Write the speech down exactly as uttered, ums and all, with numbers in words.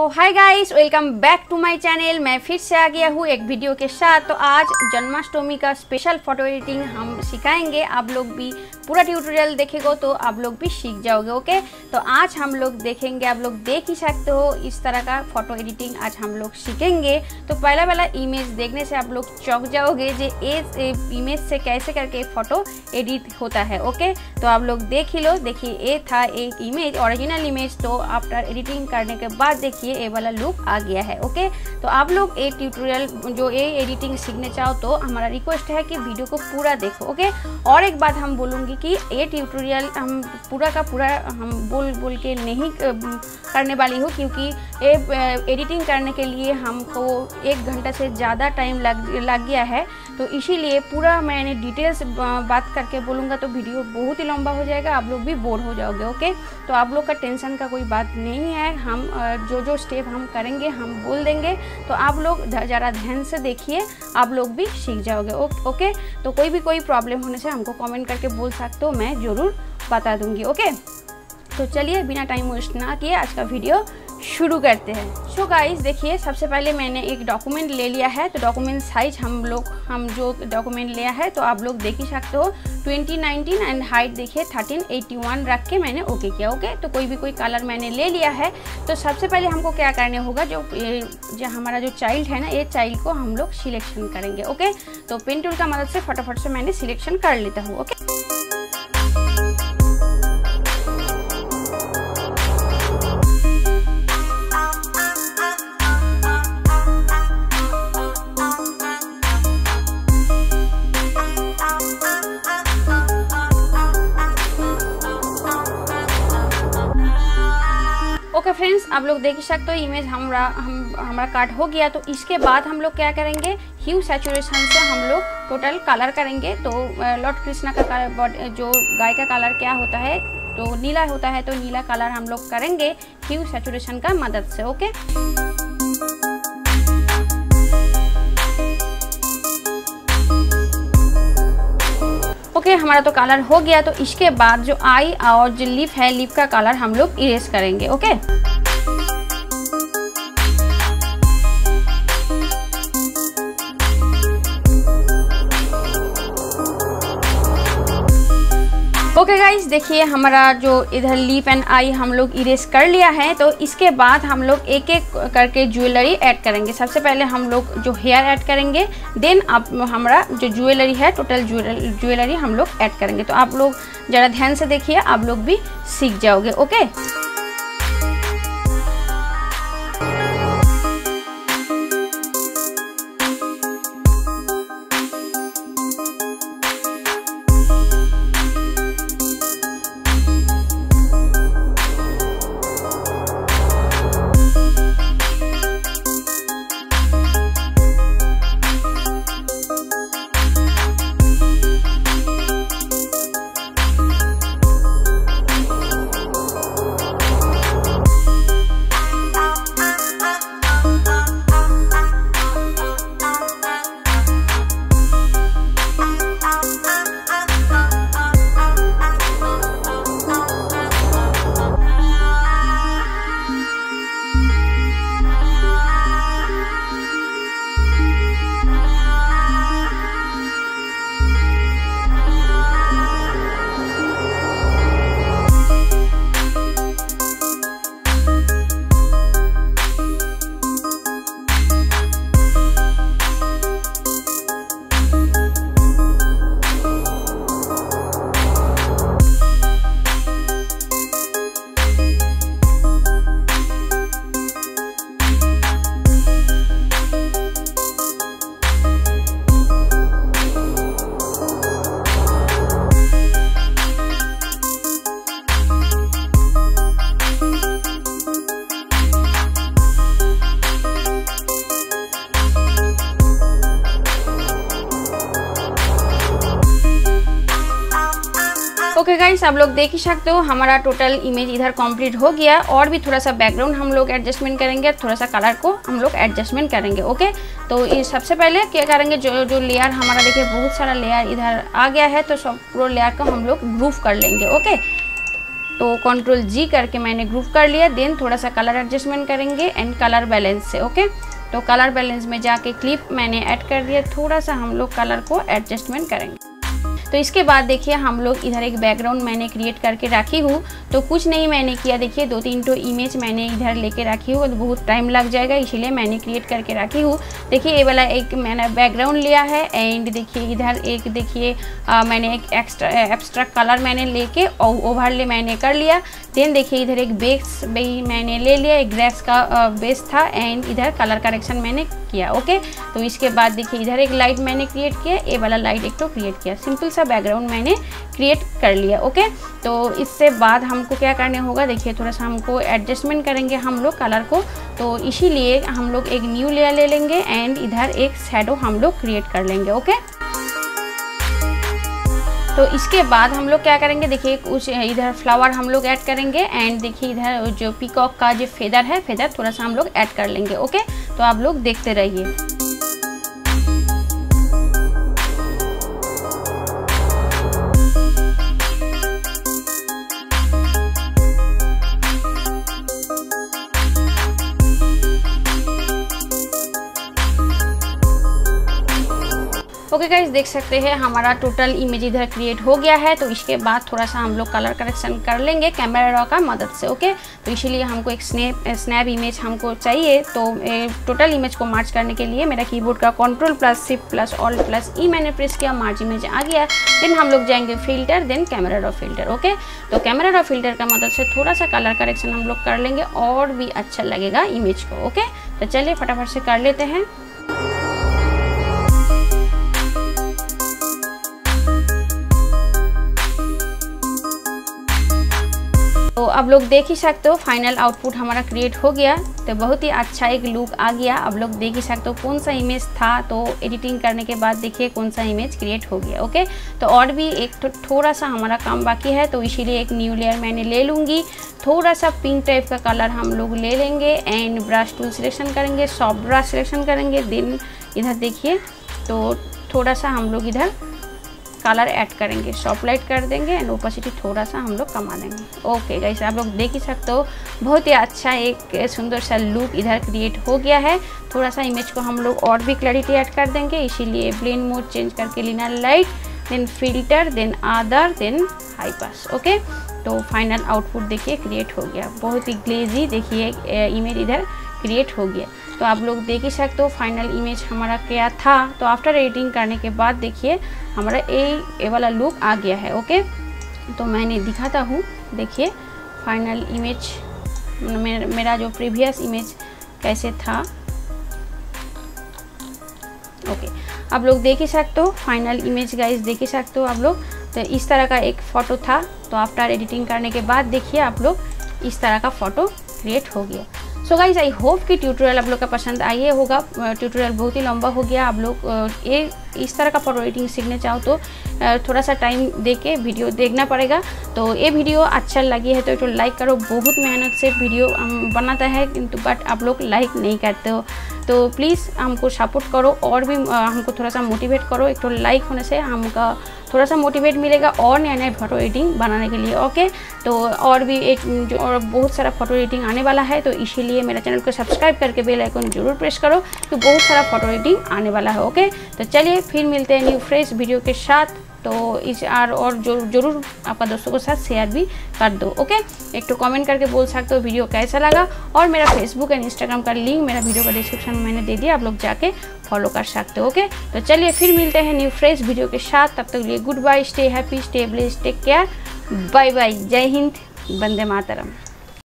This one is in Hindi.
Hi guys, welcome back to my channel. मैं फिर से आ गया हूँ एक वीडियो के साथ। तो आज जन्माष्टमी का स्पेशल फ़ोटो एडिटिंग हम सिखाएंगे। आप लोग भी पूरा ट्यूटोरियल देखेगो तो आप लोग भी सीख जाओगे। ओके, तो आज हम लोग देखेंगे, आप लोग देख ही सकते हो इस तरह का फ़ोटो एडिटिंग आज हम लोग सीखेंगे। तो पहला पहला इमेज देखने से आप लोग चौंक जाओगे जे ए इमेज से कैसे करके फ़ोटो एडिट होता है। ओके, तो आप लोग देख ही लो। देखिए, ये था एक इमेज, ओरिजिनल इमेज। तो आफ्टर एडिटिंग करने के बाद देखिए ये वाला लुक आ गया है। ओके, तो आप लोग ये ट्यूटोरियल जो ये एडिटिंग सीखने चाहो तो हमारा रिक्वेस्ट है कि वीडियो को पूरा देखो। ओके, और एक बात हम बोलूँगी कि ये ट्यूटोरियल हम पूरा का पूरा हम बोल बोल के नहीं करने वाली हूँ, क्योंकि ये एडिटिंग करने के लिए हमको एक घंटा से ज़्यादा टाइम लग लग गया है। तो इसीलिए पूरा मैंने डिटेल्स बात करके बोलूँगा तो वीडियो बहुत ही लंबा हो जाएगा, आप लोग भी बोर हो जाओगे। ओके, तो आप लोग का टेंशन का कोई बात नहीं है। हम जो जो स्टेप हम करेंगे हम बोल देंगे, तो आप लोग ज़रा ध्यान से देखिए, आप लोग भी सीख जाओगे। ओके, तो कोई भी कोई प्रॉब्लम होने से हमको कमेंट करके बोल सकते हो, मैं ज़रूर बता दूँगी। ओके, तो चलिए बिना टाइम वेस्ट ना किए आज का वीडियो शुरू करते हैं। सो गाइस, देखिए सबसे पहले मैंने एक डॉक्यूमेंट ले लिया है। तो डॉक्यूमेंट साइज हम लोग हम जो डॉक्यूमेंट लिया है तो आप लोग देख ही सकते हो ट्वेंटी नाइनटीन एंड हाइट देखिए थर्टीन एटी वन रख के मैंने ओके किया। ओके, तो कोई भी कोई कलर मैंने ले लिया है। तो सबसे पहले हमको क्या करने होगा, जो जो हमारा जो चाइल्ड है ना, ये चाइल्ड को हम लोग सिलेक्शन करेंगे। ओके, तो पेन टूल का मदद से फटाफट से मैंने सिलेक्शन कर लेता हूँ। ओके, ओके फ्रेंड्स, आप लोग देख सकते हो इमेज हमारा हम हमारा काट हो गया। तो इसके बाद हम लोग क्या करेंगे, ह्यू सैचुरेशन से हम लोग टोटल कलर करेंगे। तो लॉर्ड कृष्णा का कलर, जो गाय का कलर क्या होता है तो नीला होता है, तो नीला कलर हम लोग करेंगे ह्यू सैचुरेशन का मदद से। ओके, ओके okay, हमारा तो कलर हो गया। तो इसके बाद जो आई और जो लिप है, लिप का कलर हम लोग इरेज करेंगे। Okay okay? ओके गाइस, देखिए हमारा जो इधर लिप एंड आई हम लोग इरेज कर लिया है। तो इसके बाद हम लोग एक एक करके ज्वेलरी ऐड करेंगे। सबसे पहले हम लोग जो हेयर ऐड करेंगे, देन आप हमारा जो ज्वेलरी है टोटल ज्वेलरी हम लोग ऐड करेंगे। तो आप लोग ज़रा ध्यान से देखिए, आप लोग भी सीख जाओगे। ओके, ओके गाइस, आप लोग देख ही सकते हो हमारा टोटल इमेज इधर कंप्लीट हो गया। और भी थोड़ा सा बैकग्राउंड हम लोग एडजस्टमेंट करेंगे, थोड़ा सा कलर को हम लोग एडजस्टमेंट करेंगे। ओके, तो ये सबसे पहले क्या करेंगे, जो जो लेयर हमारा देखिए बहुत सारा लेयर इधर आ गया है, तो सब पूरा लेयर को हम लोग ग्रुप कर लेंगे। ओके, तो कंट्रोल जी करके मैंने ग्रुप कर लिया। देन थोड़ा सा कलर एडजस्टमेंट करेंगे एंड कलर बैलेंस से। ओके, तो कलर बैलेंस में जाके क्लिप मैंने ऐड कर दिया, थोड़ा सा हम लोग कलर को एडजस्टमेंट करेंगे। तो इसके बाद देखिए हम लोग इधर एक बैकग्राउंड मैंने क्रिएट करके रखी हूँ। तो कुछ नहीं मैंने किया, देखिए दो तीन तो इमेज मैंने इधर लेके रखी हूँ, तो बहुत टाइम लग जाएगा, इसीलिए मैंने क्रिएट करके रखी हूँ। देखिए ये वाला एक मैंने बैकग्राउंड लिया है एंड देखिए इधर एक देखिए मैंने एक एक्स्ट्रा एब्स्ट्रैक्ट कलर मैंने लेके ओवरले मैंने कर लिया। देन देखिए इधर एक बेस भी मैंने ले लिया, एक ग्रेस का बेस था एंड इधर कलर करेक्शन मैंने किया। ओके, तो इसके बाद देखिए इधर एक लाइट मैंने क्रिएट किया, ये वाला लाइट एक तो क्रिएट किया, सिंपल सा बैकग्राउंड मैंने क्रिएट कर लिया। ओके, तो इससे बाद हमको क्या करने होगा, देखिए थोड़ा सा हमको एडजस्टमेंट करेंगे हम लोग कलर को। तो इसीलिए हम लोग एक न्यू लेयर ले लेंगे एंड इधर एक शैडो हम लोग क्रिएट कर लेंगे। ओके, तो इसके बाद हम लोग क्या करेंगे, देखिए कुछ इधर फ्लावर हम लोग ऐड करेंगे एंड देखिए इधर जो पीकॉक का जो फेदर है, फेदर थोड़ा सा हम लोग ऐड कर लेंगे। ओके, तो आप लोग देखते रहिए। ओके गाइस, देख सकते हैं हमारा टोटल इमेज इधर क्रिएट हो गया है। तो इसके बाद थोड़ा सा हम लोग कलर करेक्शन कर लेंगे कैमरा रॉ का मदद से। ओके, तो इसीलिए हमको एक स्नैप स्नैप इमेज हमको चाहिए। तो टोटल इमेज को मार्च करने के लिए मेरा कीबोर्ड का control plus shift plus alt plus E मैंने प्रेस किया, मार्च इमेज आ गया। देन हम लोग जाएंगे filter, then camera raw filter. Okay, तो कैमरा रॉ फिल्टर का मदद से थोड़ा सा कलर करेक्शन हम लोग कर लेंगे और भी अच्छा लगेगा इमेज को। ओके, तो चलिए फटाफट से कर लेते हैं। तो अब लोग देख ही सकते हो फाइनल आउटपुट हमारा क्रिएट हो गया। तो बहुत ही अच्छा एक लुक आ गया। अब लोग देख ही सकते हो कौन सा इमेज था, तो एडिटिंग करने के बाद देखिए कौन सा इमेज क्रिएट हो गया। ओके, तो और भी एक तो थोड़ा सा हमारा काम बाकी है, तो इसीलिए एक न्यू लेयर मैंने ले लूँगी। थोड़ा सा पिंक टाइप का कलर हम लोग ले लेंगे एंड ब्रश टूल सिलेक्शन करेंगे, सॉफ्ट ब्रश सिलेक्शन करेंगे। देन इधर देखिए तो थोड़ा सा हम लोग इधर कलर ऐड करेंगे, सॉफ्ट लाइट कर देंगे एंड ओपेसिटी थोड़ा सा हम लोग कमा देंगे। ओके गाइस, आप लोग देख ही सकते हो बहुत ही अच्छा एक सुंदर सा लुक इधर क्रिएट हो गया है। थोड़ा सा इमेज को हम लोग और भी क्लैरिटी ऐड कर देंगे, इसीलिए ब्लेंड मोड चेंज करके linear light, then filter, then other, then high pass. Okay, तो फाइनल आउटपुट देखिए क्रिएट हो गया, बहुत ही ग्लेजी देखिए इमेज इधर क्रिएट हो गया। तो आप लोग देख ही सकते हो फाइनल इमेज हमारा क्या था। तो आफ्टर एडिटिंग करने के बाद देखिए हमारा ए वाला लुक आ गया है। ओके, तो मैंने दिखाता हूँ, देखिए फाइनल इमेज मेरा जो प्रीवियस इमेज कैसे था। ओके, आप लोग देख ही सकते हो फाइनल इमेज गाइस, देख ही सकते हो आप लोग। तो इस तरह का एक फ़ोटो था। तो आफ्टर एडिटिंग करने के बाद देखिए आप लोग इस तरह का फ़ोटो क्रिएट हो गया। सो गाइज, आई होप कि ट्यूटोरियल आप लोग का पसंद आइए होगा। ट्यूटोरियल बहुत ही लंबा हो गया। आप लोग ये इस तरह का फोटो एडिटिंग सीखने चाहो तो थोड़ा सा टाइम दे के वीडियो देखना पड़ेगा। तो ये वीडियो अच्छा लगी है तो एक लाइक करो। बहुत मेहनत से वीडियो हम बनाता है, किंतु बट आप लोग लाइक नहीं करते हो। तो प्लीज़ हमको सपोर्ट करो और भी हमको थोड़ा सा मोटिवेट करो। एक तो लाइक होने से हमका थोड़ा सा मोटिवेट मिलेगा और नया नया फोटो एडिटिंग बनाने के लिए। ओके, तो और भी एक जो और बहुत सारा फोटो एडिटिंग आने वाला है, तो इसीलिए मेरा चैनल को सब्सक्राइब करके बेल आइकन जरूर प्रेस करो, तो बहुत सारा फोटो एडिटिंग आने वाला है। ओके, तो चलिए फिर मिलते हैं न्यू फ्रेश वीडियो के साथ। तो इस आर और जो जरूर आपका दोस्तों के साथ शेयर भी कर दो। ओके, एक तो कमेंट करके बोल सकते हो वीडियो कैसा लगा, और मेरा फेसबुक एंड इंस्टाग्राम का लिंक मेरा वीडियो का डिस्क्रिप्शन में मैंने दे दिया, आप लोग जाके फॉलो कर सकते हो। ओके, तो चलिए फिर मिलते हैं न्यू फ्रेश वीडियो के साथ। तब तक के लिए good bye, stay happy, stay blessed, take care, bye bye, जय हिंद, वंदे मातरम।